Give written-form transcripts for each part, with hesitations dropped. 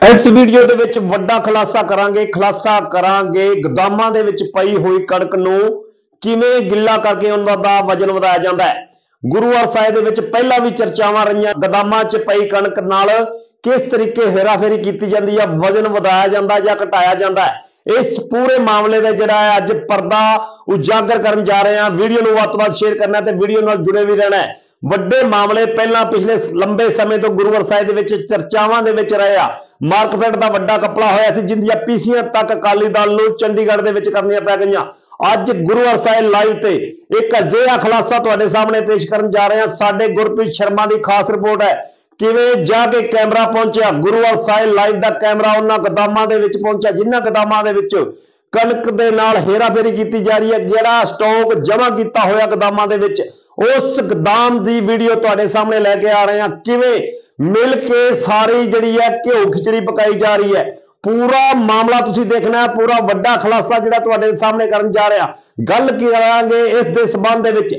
इस वीडियो दे विच वड्डा खुलासा करांगे गोदामां दे विच पई हुई कणक नूं किवें गिल्ला करके उन्हां दा वजन वधाया जांदा है। गुरुवार साहिब दे विच पहला भी चर्चावां रहियां गोदामां च पई कणक नाल किस तरीके हेराफेरी कीती जांदी है, वजन वधाया जांदा या घटाया जांदा है। इस पूरे मामले का जिहड़ा है अज पर्दा उजागर करन जा रहे हैं। वीडियो नूं वध तों वध शेयर करना ते वीडियो नाल जुड़े भी रहना है। ਵੱਡੇ मामले पहला पिछले लंबे समय तो गुरुवार साहिब दे विच चर्चावां दे विच रहे आ। मार्कफेड दा वड्डा कपड़ा होया सी जिंदियां पीसीआं तक अकाली दल नूं चंडीगढ़ दे विच करनियां पै गईयां। अज गुरुवार साहिब लाइव ते एक अजिहा खुलासा तुहाडे सामने पेश करन जा रहे हैं। साडे गुरप्रीत शर्मा दी खास रिपोर्ट है किवें जाके कैमरा पहुंचा। गुरुवार साहिब लाइव दा कैमरा उन्हां गोदामां दे विच पहुंचा जिन्हां गोदामां दे विच कणक दे नाल हेराफेरी कीती जा रही है। जिहड़ा स्टॉक जमा कीता होया गोदामां दे विच उस गोदाम की वीडियो तुहाडे सामने लेके आ रहे हैं। किवें मिल के सारी जिहड़ी है घिओ खिचड़ी पकाई जा रही है। पूरा मामला तुसीं देखना है। पूरा वड्डा खुलासा जिहड़ा तुहाडे सामने करन जा रहा। गल करांगे इस दे संबंध दे विच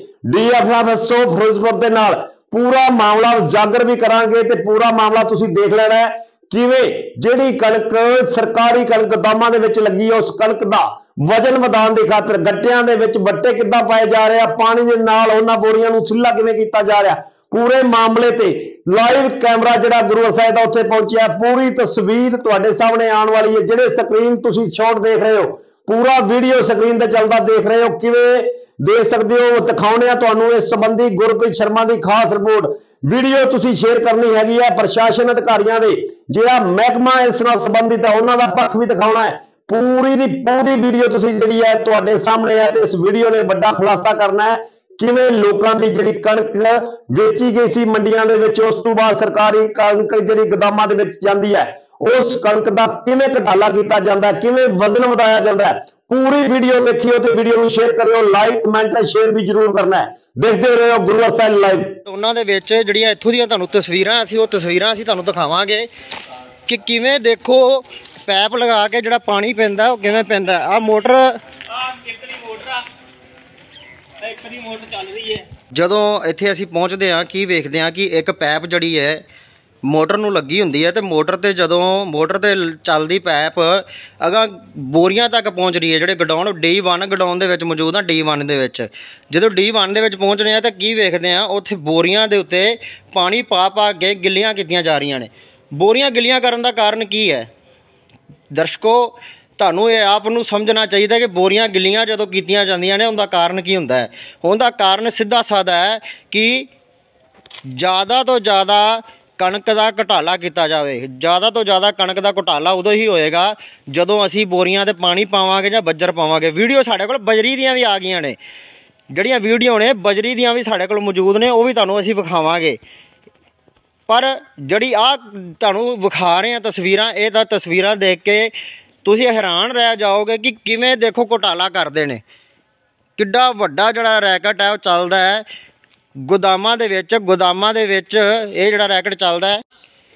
DFSO फिरोजपुर दे नाल पूरा मामला उजागर भी करांगे ते पूरा मामला तुसीं देख लेना है किवें जिहड़ी कणक सरकारी कणक गोदामां दे विच लगी है उस कणक दा वजन वधाउण दी खातर गट्टियां दे विच बट्टे किद्दां पाए जा रहे हैं, पानी दे नाल उन्हां बोरियां नूं सिल्ला किवें कीता जा रहा। पूरे मामले ते लाइव कैमरा जिहड़ा गुरुवार साहिब दा उत्थे पहुंचिया। पूरी तस्वीर तुहाडे सामने आउण वाली है। जिहड़े स्क्रीन तुसीं शॉट देख रहे हो पूरा वीडियो स्क्रीन ते चलदा देख रहे हो किवें देख सकते हो। दिखाउने आ तुहानूं इस संबंधी गुरप्रीत शर्मा की खास रिपोर्ट। वीडियो तुसीं शेयर करनी हैगी है। प्रशासन अधिकारियों दे जिहड़ा महकमा इस नाल संबंधित है उन्हां दा पक्ष भी दिखाउणा है। पूरी दी पूरी वीडियो तुसीं जिहड़ी है तुहाडे सामने है ते इस वीडियो ने वड्डा खुलासा करना है किवें लोकां दी जिहड़ी कणक वेची गई सी मंडियां दे विच उस तों बाद सरकारी कणक जिहड़ी गोदामां दे विच जांदी है उस कणक दा किवें घटाला कीता जांदा है, किवें वजन वधाया जांदा है। पूरी वीडियो देखियो ते वीडियो नूं शेयर करियो। लाइक कमेंट शेयर भी जरूर करना है। देखते रहो गुरुवार साहिब लाइव। उन्हां दे विच जिहड़ियां इत्थों दीयां तुहानूं तस्वीरां असीं तुहानूं दिखावांगे कि किवें देखो पैप लगा के जिहड़ा पानी पैंदा ओह किवें पैंदा। आ मोटर चल रही है। जदों इत्थे असीं पहुंचदे आ की वेखदे आ कि एक पैप जिहड़ी है मोटर नूं लगी हुंदी है ते मोटर ते जदों मोटर ते चलदी पैप अगां बोरियां तक पहुंच रही है। जिहड़े गडाउन D1 गडाउन दे विच मौजूद आ D1 दे विच जदों D1 दे विच पहुंचने आ तां की वेखदे आ उत्थे बोरियां दे उत्ते पानी पा के गिल्लियां कीतियां जा रहीआं ने। बोरियां गिल्लियां करन दा कारण की है दर्शकों ਤੁਹਾਨੂੰ ਇਹ ਆਪ ਨੂੰ ਸਮਝਣਾ ਚਾਹੀਦਾ ਕਿ ਬੋਰੀਆਂ ਗਿੱਲੀਆਂ ਜਦੋਂ ਕੀਤੀਆਂ ਜਾਂਦੀਆਂ ਨੇ ਉਹਦਾ ਕਾਰਨ ਕੀ ਹੁੰਦਾ ਹੈ। ਉਹਦਾ ਕਾਰਨ ਸਿੱਧਾ ਸਾਦਾ ਹੈ ਕਿ ਜ਼ਿਆਦਾ ਤੋਂ ਜ਼ਿਆਦਾ ਕਣਕ ਦਾ ਘਟਾਲਾ ਕੀਤਾ ਜਾਵੇ। ਜ਼ਿਆਦਾ ਤੋਂ ਜ਼ਿਆਦਾ ਕਣਕ ਦਾ ਘਟਾਲਾ ਉਦੋਂ ਹੀ ਹੋਏਗਾ ਜਦੋਂ ਅਸੀਂ ਬੋਰੀਆਂ 'ਤੇ ਪਾਣੀ ਪਾਵਾਂਗੇ ਜਾਂ ਬੱਜਰ ਪਾਵਾਂਗੇ। ਵੀਡੀਓ ਸਾਡੇ ਕੋਲ ਬਜਰੀ ਦੀਆਂ ਵੀ ਆ ਗਈਆਂ ਨੇ। ਜਿਹੜੀਆਂ ਵੀਡੀਓ ਨੇ ਬਜਰੀ ਦੀਆਂ ਵੀ ਸਾਡੇ ਕੋਲ ਮੌਜੂਦ ਨੇ ਉਹ ਵੀ ਤੁਹਾਨੂੰ ਅਸੀਂ ਵਿਖਾਵਾਂਗੇ। ਪਰ ਜਿਹੜੀ ਆ ਤੁਹਾਨੂੰ ਵਿਖਾ ਰਹੇ ਹਾਂ ਤਸਵੀਰਾਂ ਇਹ ਤਾਂ ਤਸਵੀਰਾਂ ਦੇਖ ਕੇ ਤੁਸੀਂ ਹੈਰਾਨ ਰਹਿ ਜਾਓਗੇ ਕਿ ਕਿਵੇਂ ਦੇਖੋ ਘੁਟਾਲਾ ਕਰਦੇ ਨੇ। ਕਿੱਡਾ ਵੱਡਾ ਜਿਹੜਾ ਰੈਕਟ ਹੈ ਉਹ ਚੱਲਦਾ ਹੈ ਗੋਦਾਮਾਂ ਦੇ ਵਿੱਚ ਇਹ ਜਿਹੜਾ ਰੈਕਟ ਚੱਲਦਾ ਹੈ।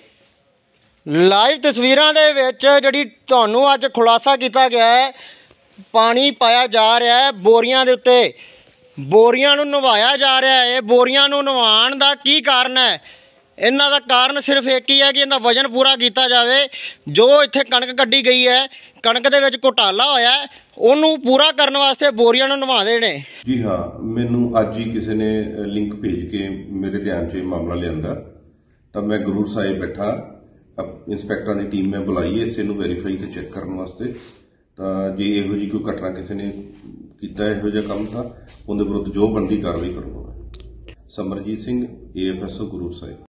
ਲਾਈਵ ਤਸਵੀਰਾਂ ਦੇ ਵਿੱਚ ਜਿਹੜੀ ਤੁਹਾਨੂੰ ਅੱਜ ਖੁਲਾਸਾ ਕੀਤਾ ਗਿਆ ਹੈ ਪਾਣੀ ਪਾਇਆ ਜਾ ਰਿਹਾ ਹੈ ਬੋਰੀਆਂ ਦੇ ਉੱਤੇ, ਬੋਰੀਆਂ ਨੂੰ ਨਵਾਇਆ ਜਾ ਰਿਹਾ ਹੈ। ਇਹ ਬੋਰੀਆਂ ਨੂੰ ਨਵਾਉਣ ਦਾ ਕੀ ਕਾਰਨ ਹੈ? ਇਹਨਾਂ ਦਾ ਕਾਰਨ ਸਿਰਫ ਇੱਕ ਹੀ ਹੈ ਕਿ ਇਹਦਾ ਵਜਨ ਪੂਰਾ ਕੀਤਾ ਜਾਵੇ। ਜੋ ਇੱਥੇ ਕਣਕ ਕੱਢੀ ਗਈ ਹੈ ਕਣਕ ਦੇ ਵਿੱਚ ਘੁਟਾਲਾ ਹੋਇਆ ਉਹਨੂੰ ਪੂਰਾ ਕਰਨ ਵਾਸਤੇ ਬੋਰੀਆਂ ਨੂੰ ਨਵਾਉਂਦੇ ਨੇ। ਜੀ ਹਾਂ, ਮੈਨੂੰ ਅੱਜ ਹੀ ਕਿਸੇ ਨੇ ਲਿੰਕ ਭੇਜ ਕੇ ਮੇਰੇ ਧਿਆਨ 'ਚ ਇਹ ਮਾਮਲਾ ਲਿਆਂਦਾ ਤਾਂ ਮੈਂ ਗੁਰੂ ਸਾਹਿਬ ਬੈਠਾ ਇੰਸਪੈਕਟਰਾਂ ਦੀ ਟੀਮ ਮੈਂ ਬੁਲਾਈ ਇਸੇ ਨੂੰ ਵੈਰੀਫਾਈ ਤੇ ਚੈੱਕ ਕਰਨ ਵਾਸਤੇ। ਤਾਂ ਜੇ ਇਹੋ ਜਿਹੀ ਕੋਈ ਘਟਨਾ ਕਿਸੇ ਨੇ ਕੀਤਾ ਇਹੋ ਜਿਹਾ ਕੰਮ ਤਾਂ ਉਹਦੇ ਵਿਰੁੱਧ ਜੋ ਬਣਦੀ ਕਾਰਵਾਈ ਕਰੂੰਗਾ। ਸਮਰਜੀਤ ਸਿੰਘ AFSO ਗੁਰੂ ਸਾਹਿਬ।